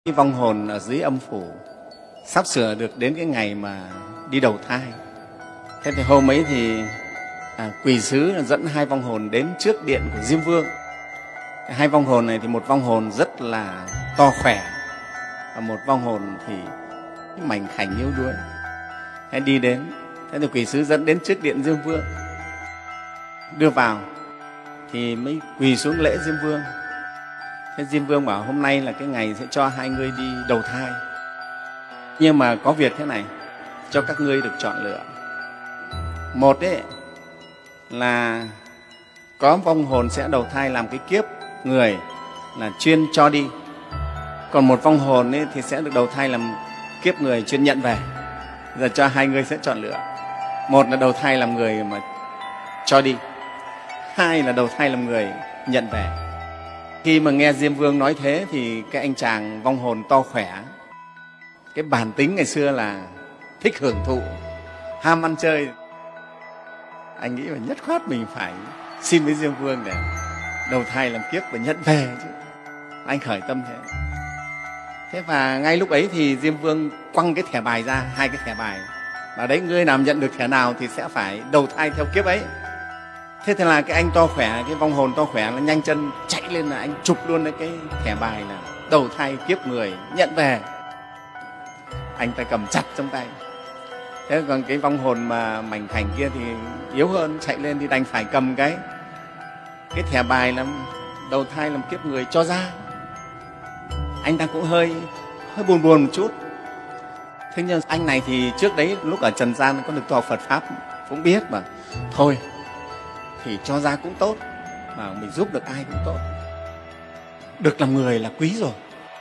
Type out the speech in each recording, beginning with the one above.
Cái vong hồn ở dưới âm phủ sắp sửa được đến cái ngày mà đi đầu thai. Thế thì hôm ấy thì quỷ sứ dẫn hai vong hồn đến trước điện của Diêm Vương. Hai vong hồn này thì một vong hồn rất là to khỏe và một vong hồn thì mảnh khảnh yếu đuối. Thế đi đến, thế thì quỷ sứ dẫn đến trước điện Diêm Vương, đưa vào thì mới quỳ xuống lễ Diêm Vương. Thế Diêm Vương bảo hôm nay là cái ngày sẽ cho hai người đi đầu thai, nhưng mà có việc thế này, cho các ngươi được chọn lựa. Một ấy là có vong hồn sẽ đầu thai làm cái kiếp người là chuyên cho đi, còn một vong hồn ấy thì sẽ được đầu thai làm kiếp người chuyên nhận về. Giờ cho hai người sẽ chọn lựa, một là đầu thai làm người mà cho đi, hai là đầu thai làm người nhận về. Khi mà nghe Diêm Vương nói thế thì cái anh chàng vong hồn to khỏe, cái bản tính ngày xưa là thích hưởng thụ, ham ăn chơi, anh nghĩ là nhất khoát mình phải xin với Diêm Vương để đầu thai làm kiếp và nhận về chứ. Anh khởi tâm thế. Thế và ngay lúc ấy thì Diêm Vương quăng cái thẻ bài ra, hai cái thẻ bài, và đấy ngươi nào nhận được thẻ nào thì sẽ phải đầu thai theo kiếp ấy. Thế thì là cái anh to khỏe, cái vong hồn to khỏe là nhanh chân chạy lên, là anh chụp luôn cái thẻ bài là đầu thai kiếp người nhận về. Anh ta cầm chặt trong tay. Thế còn cái vong hồn mà mảnh khảnh kia thì yếu hơn, chạy lên thì đành phải cầm cái thẻ bài làm đầu thai làm kiếp người cho ra. Anh ta cũng hơi buồn một chút. Thế nhưng anh này thì trước đấy lúc ở trần gian có được tu học Phật pháp cũng biết mà, thôi thì cho ra cũng tốt, mà mình giúp được ai cũng tốt, được làm người là quý rồi,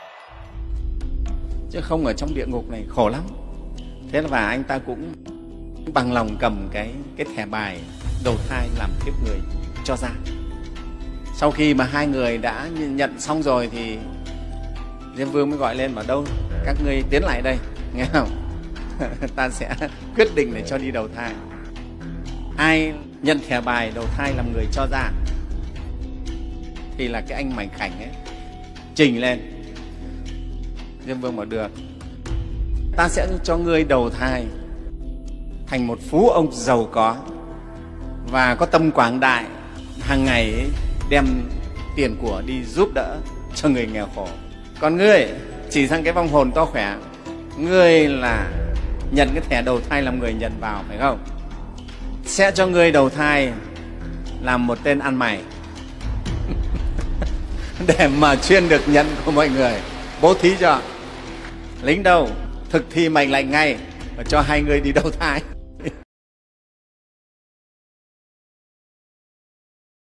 chứ không ở trong địa ngục này khổ lắm. Thế và anh ta cũng bằng lòng cầm cái thẻ bài đầu thai làm kiếp người cho ra. Sau khi mà hai người đã nhận xong rồi thì Diêm Vương mới gọi lên bảo đâu, các ngươi tiến lại đây, nghe không? Ta sẽ quyết định để cho đi đầu thai. Ai nhận thẻ bài đầu thai làm người cho ra thì là cái anh mảnh khảnh ấy trình lên. Diêm Vương bảo được, ta sẽ cho ngươi đầu thai thành một phú ông giàu có và có tâm quảng đại, hàng ngày ấy, đem tiền của đi giúp đỡ cho người nghèo khổ. Còn ngươi chỉ sang cái vong hồn to khỏe, ngươi là nhận cái thẻ đầu thai làm người nhận vào, phải không? Sẽ cho ngươi đầu thai làm một tên ăn mày để mà chuyên được nhận của mọi người, bố thí cho. Lính đâu thực thi mệnh lệnh ngay và cho hai người đi đầu thai.